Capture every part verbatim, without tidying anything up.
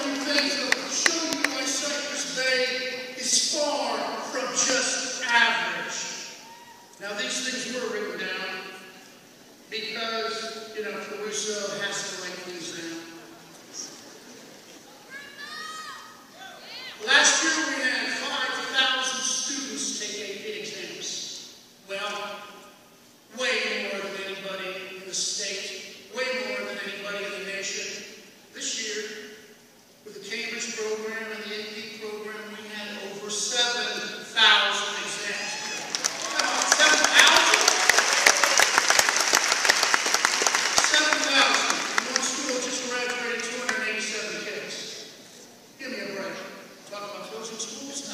few things that will show you why Cypress Bay is far from just average. Now, these things were written down because, you know, Caruso has to write things down. Last year we had five thousand students take A P exams. Well, way more than anybody in the state, way more than anybody in the nation. This year, with the Cambridge program and the A P program, we had over seven thousand exams. seven thousand? seven thousand. One school just graduated two hundred eighty-seven kids. Give me a break. Talk about closing schools?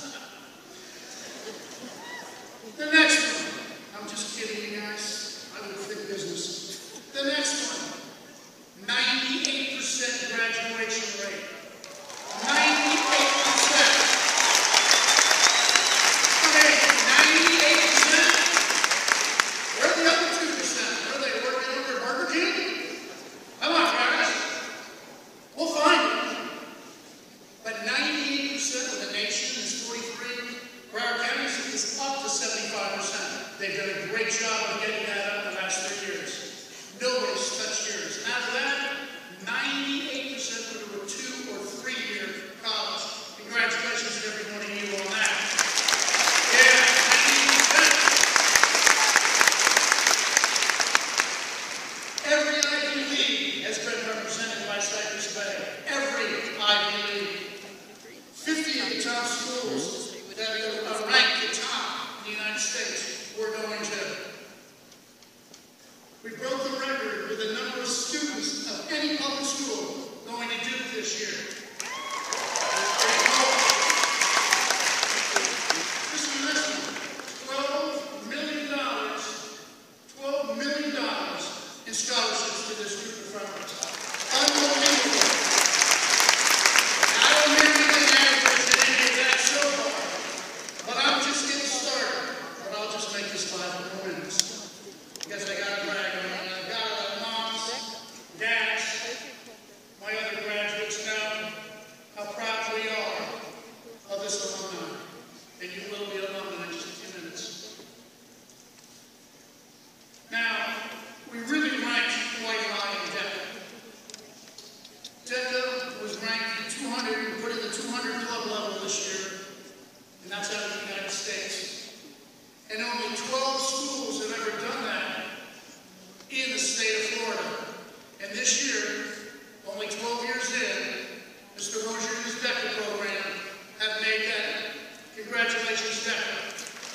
The next one. I'm just kidding, you guys. I would think business. The next one. ninety-eight percent graduation rate. ninety-eight percent. Okay, ninety-eight percent. Where are the other two percent? Are they working over at Burger King? Come on, guys. We'll find them. But ninety-eight percent of the nation is forty-three. Broward County is up to seventy-five percent. They've done a great job of getting that up the last three years. Nobody's touched yours. And after that, ninety-eight percent go to a two or three-year college. Congratulations to every one of you on that. Yeah, ninety-eight percent. Every Ivy League has been represented by Cypress Bay. Every Ivy League. fifty of the top schools that are ranked the top in the United States we're going to. We broke the record with the number of students of any public school going to Duke this year. Listen to this one. twelve million dollars. twelve million dollars in scholarships to this group of farmers. Unbelievable. I don't hear anything average in any of that so far. But I'm just getting started. But I'll just make this five more minutes. Because I got to brag on it. I've got to let moms, dads, my other graduates know how proud we are of this alumni. And you will be alumni in just a few minutes. Now, we really ranked quite high in DECA. DECA was ranked in two hundred, put in the two hundred club level this year. And that's out of the United States. And only twelve schools have ever done that in the state of Florida. And this year, only twelve years in, Mister Rozier and his DECA program have made that. Congratulations, DECA.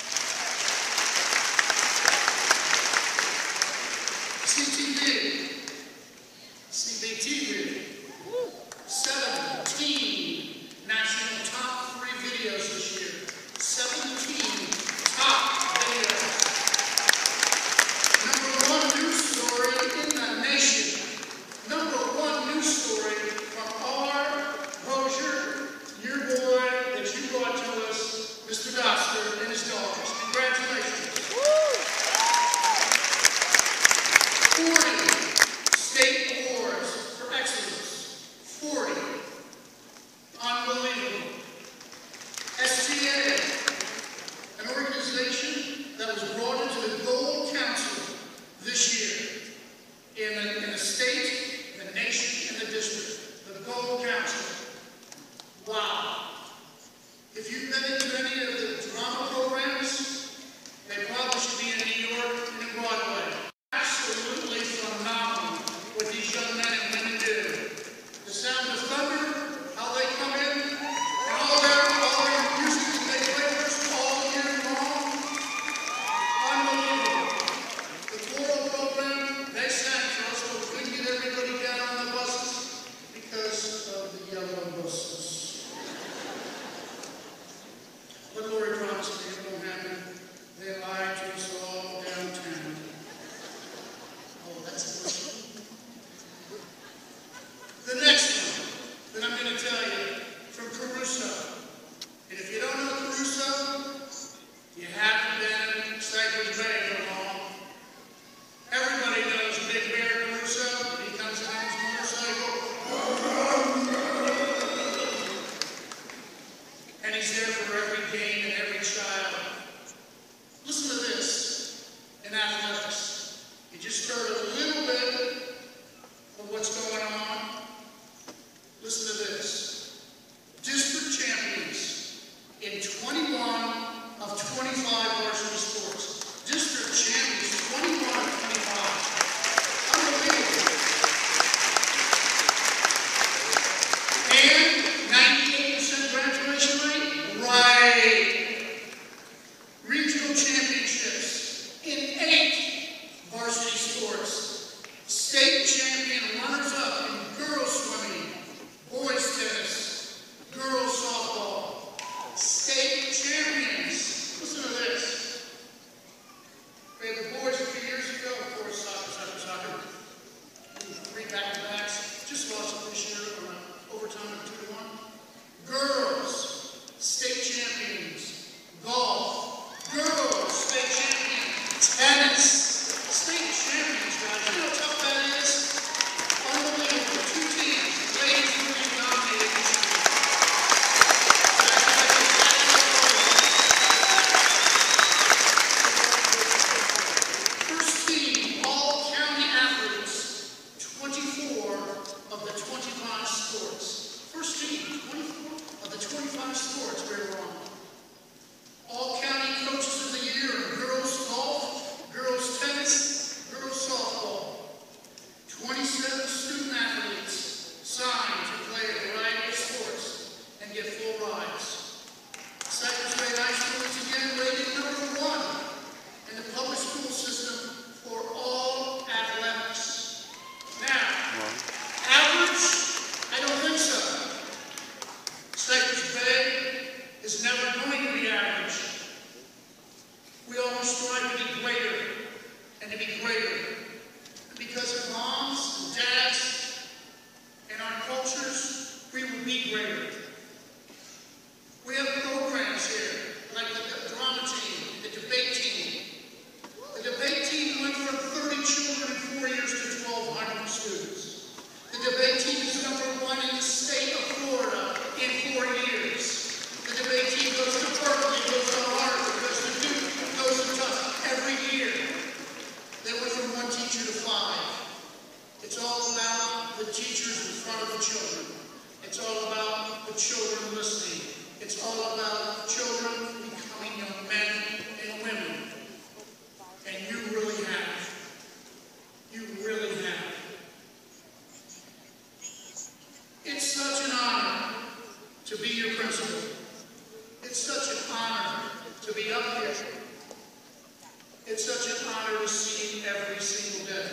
C T V, C B T V, seventeen national top three videos this year. seventeen top videos. to be your principal. It's such an honor to be up here. It's such an honor to see you every single day.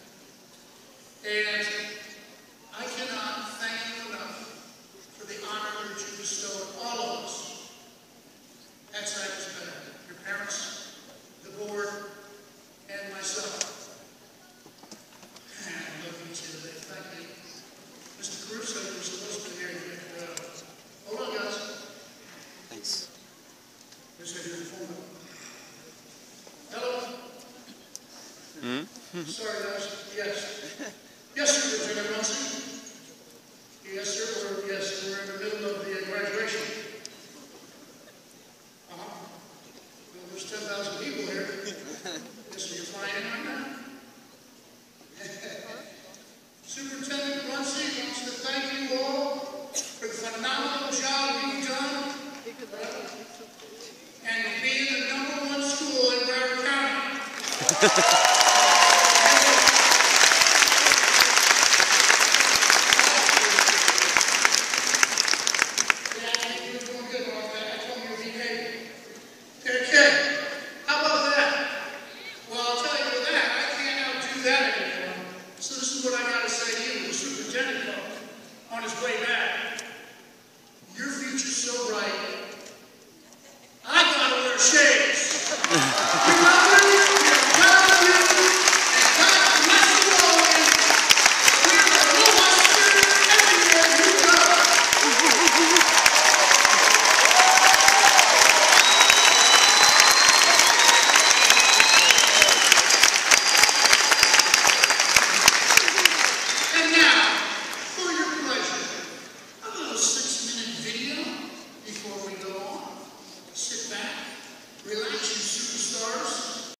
And I cannot thank you enough for the honor that you bestow on all of us at Cypress Bay, your parents, the board, and myself. And I love you today. Thank you. Mister Caruso, you're supposed to be here. Uh, hold on, guys. Thanks. This is your phone. Hello? Mm-hmm. Sorry, guys. Yes. Yes, sir, Lieutenant Munson. Yes, sir. We're, yes, we're in the middle of the uh, graduation. Uh-huh. Well, there's ten thousand people here. Yes, so you're flying in right now? Superintendent Munson wants to thank you all for the phenomenal job you've done and being the number one school in Broward County. Okay, how about that? Well, I'll tell you that, I can't outdo that anymore. So this is what I got to say to you, the superintendent on his way back.